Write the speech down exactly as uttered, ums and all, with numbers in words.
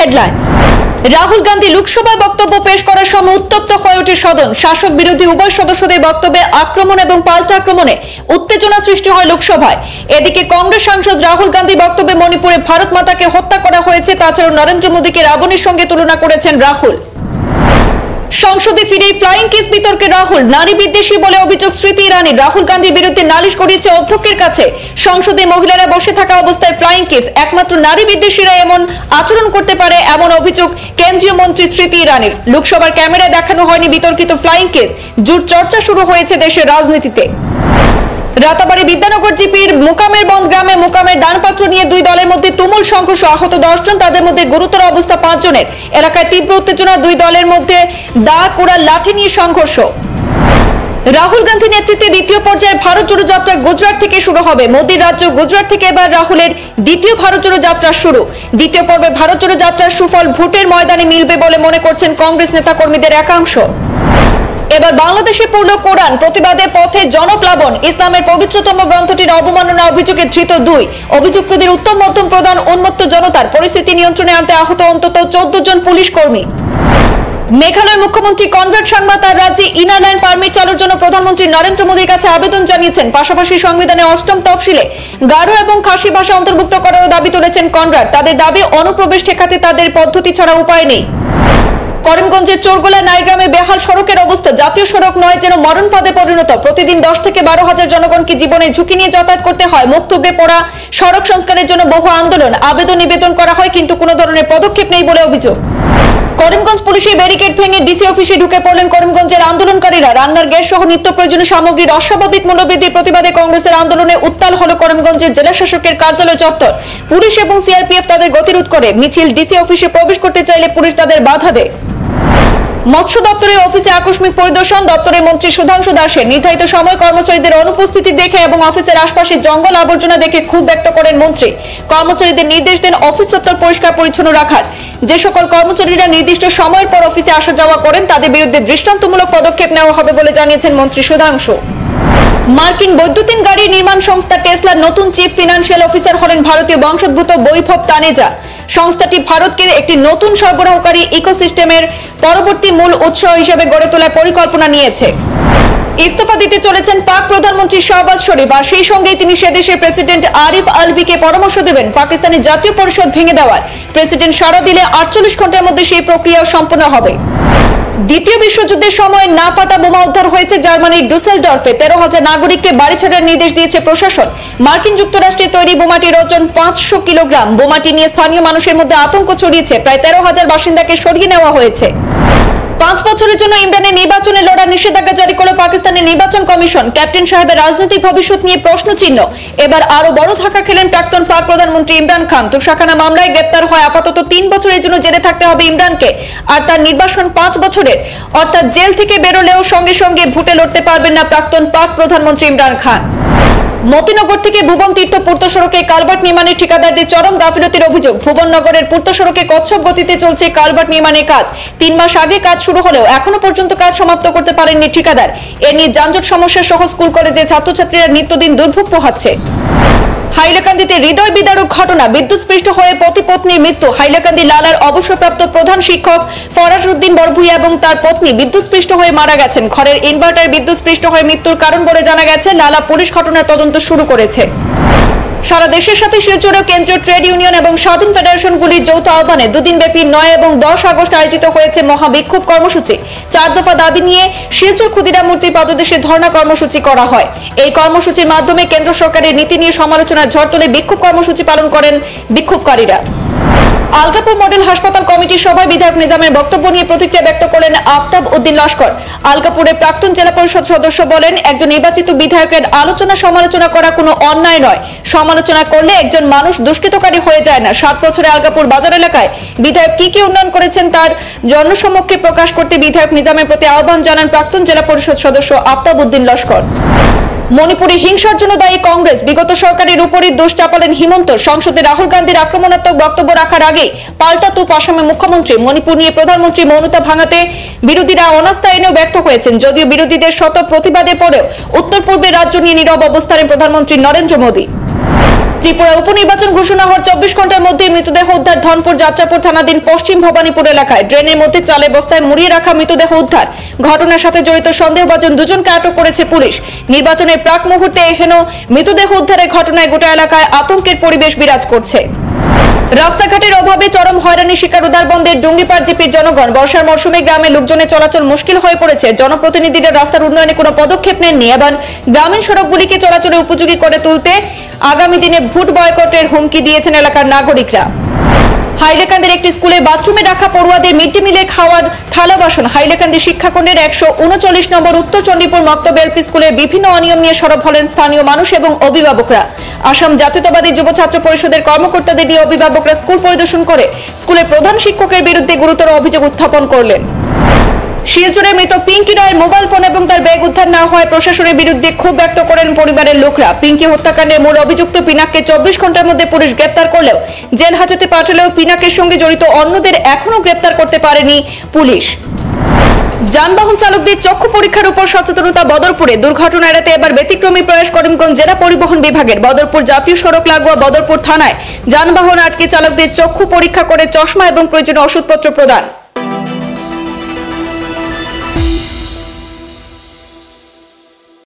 Headlines. Rahul Gandhi লোকসভায় বক্তব্য পেশ করার সময় উত্তপ্ত হয়ে ওঠে সদন। শাসক বিরোধী উভয় সদস্যদের বক্তব্যে আক্রমণ এবং পাল্টা আক্রমণে উত্তেজনা সৃষ্টি হয় লোকসভায়। এদিকে কংগ্রেস সাংসদ রাহুল গান্ধী বক্তব্যে মণিপুরে ভারত মাতাকে হত্যা করা হয়েছে, তাছাড়াও নরেন্দ্র মোদীকে রাবণের সঙ্গে তুলনা করেছেন রাহুল। সংসদে ফিরে ফ্লাইং কিস বিতর্কে রাহুল, নারী বিদ্বেষী বলে অভিযোগ স্মৃতি ইরানি। রাহুল গান্ধীর বিরুদ্ধে নালিশ করিয়েছে অধ্যক্ষের কাছে। সংসদে মহিলারা বসে থাকা অবস্থায় ফ্লাইং কিস, একমাত্র নারী বিদ্বেষীরা এমন আচরণ করতে পারে, এমন অভিযোগ কেন্দ্রীয় মন্ত্রী স্মৃতি ইরানির। লোকসভার ক্যামেরায় দেখানো হয়নি বিতর্কিত ফ্লাইং কিস, জোর চর্চা শুরু হয়েছে দেশের রাজনীতিতে। রাতাবাড়ী বিদ্যানগর জিপির মোকামের বন্ধ গ্রামে মোকামের দানপত্র নিয়ে দুই দলের মধ্যে তুমুল সংঘর্ষ, আহত দশ জন, তাদের মধ্যে গুরুতর অবস্থা পাঁচ জনের। এলাকায় তীব্র উত্তেজনা, দুই দলের মধ্যে দা কুড়াল লাঠি নিয়ে সংঘর্ষ। রাহুল গান্ধী নেতৃত্বে দ্বিতীয় পর্যায়ে ভারত জোড়ো যাত্রা গুজরাট থেকে শুরু হবে। মোদীর রাজ্য গুজরাট থেকে এবার রাহুলের দ্বিতীয় ভারত জোড়ো যাত্রা শুরু। দ্বিতীয় পর্বে ভারত জোড়ো যাত্রার সুফল ভোটের ময়দানে মিলবে বলে মনে করছেন কংগ্রেস নেতা কর্মীদের একাংশ। এবার বাংলাদেশে পড়ল কোরআন, প্রতিবাদে পথে জনপ্লাবন। ইসলামের পবিত্রতম গ্রন্থটির অবমাননা অভিযোগে ধৃত দুই অভিযুক্তদের উত্তম মধ্যম প্রদান। উন্মত্ত জনতার পরিস্থিতি নিয়ন্ত্রণে আনতে আহত অন্তত চোদ্দ জন পুলিশ কর্মী। মেঘালয়ের মুখ্যমন্ত্রী কনরাড সাংমা তার রাজ্যে ইনার লাইন পারমিট চালুর জন্য প্রধানমন্ত্রী নরেন্দ্র মোদীর কাছে আবেদন জানিয়েছেন। পাশাপাশি সংবিধানে অষ্টম তফসিলে গারো এবং খাসি ভাষা অন্তর্ভুক্ত করারও দাবি তুলেছেন কনরাড। তাদের দাবি, অনুপ্রবেশ ঠেকাতে তাদের পদ্ধতি ছাড়া উপায় নেই। করিমগঞ্জের চোরগোলা নাইগ্রামে বেহাল সড়কের অবস্থা, জাতীয় সড়ক নয় যেন মরণ ফাঁদে পরিণত। প্রতিদিন দশ থেকে বারো হাজার জনগণকে জীবনে ঝুঁকি নিয়ে যাতায়াত করতে হয়। মুখ থুবড়ে পড়া সড়ক সংস্কারের জন্য বহু আন্দোলন, আবেদন নিবেদন করা হয়, কিন্তু কোনো ধরনের পদক্ষেপ নেই বলে অভিযোগ। করিমগঞ্জ পুলিশের ব্যারিকেড ভেঙে ডিসি অফিসে ঢুকে পড়লেন করিমগঞ্জের আন্দোলনকারীরা। রান্নার গ্যাস সহ নিত্য প্রয়োজনীয় সামগ্রীর অস্বাভাবিক মূল্যবৃদ্ধির প্রতিবাদে কংগ্রেসের আন্দোলনে উত্তাল হল করিমগঞ্জের জেলা শাসকের কার্যালয় চত্বর। পুলিশ এবং সিআরপিএফ তাদের গতিরোধ করে। মিছিল ডিসি অফিসে প্রবেশ করতে চাইলে পুলিশ তাদের বাধা দেয়। মৎস্য দপ্তরের অফিসে আকস্মিক পরিদর্শন, দপ্তরের মন্ত্রী সুধাংশু দাসের নির্ধারিত সময় কর্মচারীদের অনুপস্থিতি দেখে এবং অফিসের আশপাশে জঙ্গল আবর্জনা দেখে ক্ষোভ ব্যক্ত করেন মন্ত্রী। কর্মচারীদের নির্দেশ দেন অফিস চত্বর পরিষ্কার পরিচ্ছন্ন রাখার। যে সকল কর্মচারীরা নির্দিষ্ট সময়ের পর অফিসে আসা যাওয়া করেন তাদের বিরুদ্ধে দৃষ্টান্তমূলক পদক্ষেপ নেওয়া হবে বলে জানিয়েছেন মন্ত্রী সুধাংশু। মার্কিন বৈদ্যুতিন গাড়ি নির্মাণ সংস্থা টেসলার নতুন চিফ ফিনান্সিয়াল অফিসার হলেন ভারতীয় বংশোদ্ভূত বৈভব তানেজা। সংস্থাটি ভারতকে একটি নতুন সরবরাহকারী ইকোসিস্টেমের পরবর্তী মূল উৎস হিসেবে গড়ে তোলার পরিকল্পনা নিয়েছে। ইস্তফা দিতে চলেছেন পাক প্রধানমন্ত্রী শাহবাজ শরীফ, আর সেই সঙ্গেই তিনি সে দেশের প্রেসিডেন্ট আরিফ আলভিকে পরামর্শ দেবেন পাকিস্তানের জাতীয় পরিষদ ভেঙে দেওয়ার। প্রেসিডেন্ট সাড়া দিলে আটচল্লিশ ঘন্টার মধ্যে সেই প্রক্রিয়াও সম্পন্ন হবে। দ্বিতীয় বিশ্বযুদ্ধের সময় না ফাটা বোমা উদ্ধার হয়েছে জার্মানির ডুসেলডর্ফে। তেরো হাজার নাগরিককে বাড়ি ছাড়ার নির্দেশ দিয়েছে প্রশাসন। মার্কিন যুক্তরাষ্ট্রে তৈরি বোমাটির ওজন পাঁচশো কিলোগ্রাম। বোমাটি নিয়ে স্থানীয় মানুষের মধ্যে আতঙ্ক ছড়িয়েছে। প্রায় তেরো হাজার বাসিন্দাকে সরিয়ে নেওয়া হয়েছে। পাঁচ বছরের জন্য ইমরানের নির্বাচনে লড়ার নিষেধাজ্ঞা জারি করল পাকিস্তানের নির্বাচন কমিশন। ক্যাপ্টেন সাহেবের রাজনৈতিক ভবিষ্যৎ নিয়ে প্রশ্ন চিহ্ন। এবার আরো বড় ধাক্কা খেলেন প্রাক্তন পাক প্রধানমন্ত্রী ইমরান খান। তুষাখানা মামলায় গ্রেপ্তার হয় আপাতত তিন বছরের জন্য জেলে থাকতে হবে ইমরানকে। আর তার নির্বাসন পাঁচ বছরের, অর্থাৎ জেল থেকে বেরোলেও সঙ্গে সঙ্গে ভোটে লড়তে পারবেন না প্রাক্তন পাক প্রধানমন্ত্রী ইমরান খান। মতিনগর থেকে ভুবন তীর্থ পূর্ত সড়কে কালভার্ট নির্মাণের ঠিকাদারদের চরম গাফিলতির অভিযোগ। ভুবননগরের পূর্ত সড়কে কচ্ছপ গতিতে চলছে কালভার্ট নির্মাণের কাজ। তিন মাস আগে কাজ শুরু হলেও এখনো পর্যন্ত কাজ সমাপ্ত করতে পারেননি ঠিকাদার। এ নিয়ে যানজট সমস্যা সহ স্কুল কলেজে ছাত্রছাত্রীরা নিত্যদিন দুর্ভোগ পোহাচ্ছে। হাইলাকান্দিতে হৃদয় বিদারক ঘটনা, বিদ্যুৎস্পৃষ্ট হয়ে পতি পত্নীর মৃত্যু। হাইলাকান্দি লালার অবসরপ্রাপ্ত প্রধান শিক্ষক ফরাজ উদ্দিন বরভুইয়া এবং তার পত্নী বিদ্যুৎস্পৃষ্ট হয়ে মারা গেছেন। ঘরের ইনভার্টার বিদ্যুৎস্পৃষ্ট হয়ে মৃত্যুর কারণ বলে জানা গেছে। লালা পুলিশ ঘটনার তদন্ত শুরু করেছে। সারা দেশের সাথে শিলচরেও কেন্দ্রীয় ট্রেড ইউনিয়ন এবং স্বাধীন ফেডারেশনগুলির যৌথ আহ্বানে দুদিন ব্যাপী নয় এবং দশ আগস্ট আয়োজিত হয়েছে মহাবিক্ষোভ কর্মসূচি। চার দফা দাবি নিয়ে শিলচর ক্ষুদিরাম মূর্তি পাদদেশে ধর্ণা কর্মসূচি করা হয়। এই কর্মসূচির মাধ্যমে কেন্দ্র সরকারের নীতি নিয়ে সমালোচনার ঝড় তুলে বিক্ষোভ কর্মসূচি পালন করেন বিক্ষোভকারীরা। আলগাপুর মডেল হাসপাতাল কমিটির সভায় বিধায়ক নিজামের বক্তব্য নিয়ে প্রতিক্রিয়া ব্যক্ত করলেন আফতাব উদ্দিন লস্কর। আলগাপুরের প্রাক্তন জেলা পরিষদ সদস্য বলেন, একজন নির্বাচিত বিধায়কের আলোচনা সমালোচনা করা কোনো অন্যায় নয়। সমালোচনা করলে একজন মানুষ দুষ্কৃতকারী হয়ে যায় না। সাত বছরে আলগাপুর বাজার এলাকায় বিধায়ক কি কি উন্নয়ন করেছেন তার জনসমক্ষে প্রকাশ করতে বিধায়ক নিজামের প্রতি আহ্বান জানান প্রাক্তন জেলা পরিষদ সদস্য আফতাব উদ্দিন লস্কর। মণিপুরে হিংসার জন্য দায়ী কংগ্রেস, বিগত সরকারের উপরই দোষ চাপালেন হিমন্ত। সংসদে রাহুল গান্ধীর আক্রমণাত্মক বক্তব্য রাখার আগে পাল্টা তুপ আসামের মুখ্যমন্ত্রী। মণিপুর নিয়ে প্রধানমন্ত্রী মৌনতা ভাঙাতে বিরোধীরা অনাস্থা এনেও ব্যর্থ হয়েছেন। যদিও বিরোধীদের শত প্রতিবাদে পরেও উত্তর পূর্বের রাজ্য নিয়ে নীরব অবস্থানে প্রধানমন্ত্রী নরেন্দ্র মোদী। ত্রিপুরা উপনির্বাচন ঘোষণা হওয়ার চব্বিশ ঘন্টার মধ্যে মৃতদেহ উদ্ধার ধনপুর যাত্রাপুর থানাধীন পশ্চিম ভবানীপুর এলাকায় ড্রেনের মধ্যে চালে বস্তায় মুড়িয়ে রাখা মৃতদেহ উদ্ধার। ঘটনার সাথে জড়িত সন্দেহভাজন দুজনকে আটক করেছে পুলিশ। নির্বাচনের প্রাক মুহূর্তে এহেন মৃতদেহ উদ্ধারের ঘটনায় গোটা এলাকায় আতঙ্কের পরিবেশ বিরাজ করছে। রাস্তাঘাটের অভাবে চরম হয়রানির শিকার উধারবন্দের ডুঙ্গিপাড় জিপির জনগণ। বর্ষার মরশুমে গ্রামে লোকজনের চলাচল মুশকিল হয়ে পড়েছে। জনপ্রতিনিধিরা রাস্তার উন্নয়নে কোনো পদক্ষেপ নেননি এবং গ্রামীণ সড়কগুলিকে চলাচলের উপযোগী করে তুলতে আগামী দিনে ভোট বয়কটের হুমকি দিয়েছেন এলাকার নাগরিকরা। হাইলাকান্দির একটি স্কুলে বাথরুমে রাখা পড়ুয়াদের মিড ডে মিলে খাওয়ার থালা বাসন। হাইলাকান্দি শিক্ষাখণ্ডের একশো উনচল্লিশ নম্বর উত্তর চণ্ডীপুর মক্তব এলপি স্কুলের বিভিন্ন অনিয়ম নিয়ে সরব হলেন স্থানীয় মানুষ এবং অভিভাবকরা। আসাম জাতীয়তাবাদী যুব ছাত্র পরিষদের কর্মকর্তাদের দিয়ে অভিভাবকরা স্কুল পরিদর্শন করে স্কুলের প্রধান শিক্ষকের বিরুদ্ধে গুরুতর অভিযোগ উত্থাপন করলেন। শিলচরের মৃত পিঙ্কি রায়ের মোবাইল ফোন এবং তার ব্যাগ উদ্ধার না হওয়ায় প্রশাসনের বিরুদ্ধে ক্ষোভ ব্যক্ত করেন পরিবারের লোকরা। পিঙ্কি হত্যাকাণ্ডের মূল অভিযুক্ত পিনাককে চব্বিশ ঘন্টার মধ্যে পুলিশ গ্রেপ্তার করলেও জেল হাজতে পাঠালেও পিনাকের সঙ্গে জড়িত অন্যদের এখনো গ্রেপ্তার করতে পারেনি পুলিশ। যানবাহন চালকদের চক্ষু পরীক্ষার উপর সচেতনতা বদরপুরে। দুর্ঘটনা এড়াতে এবার ব্যতিক্রমী প্রয়াস করিমগঞ্জ জেলা পরিবহন বিভাগের। বদরপুর জাতীয় সড়ক লাগোয়া বদরপুর থানায় যানবাহন আটকে চালকদের চক্ষু পরীক্ষা করে চশমা এবং প্রয়োজনীয় ওষুধপত্র প্রদান।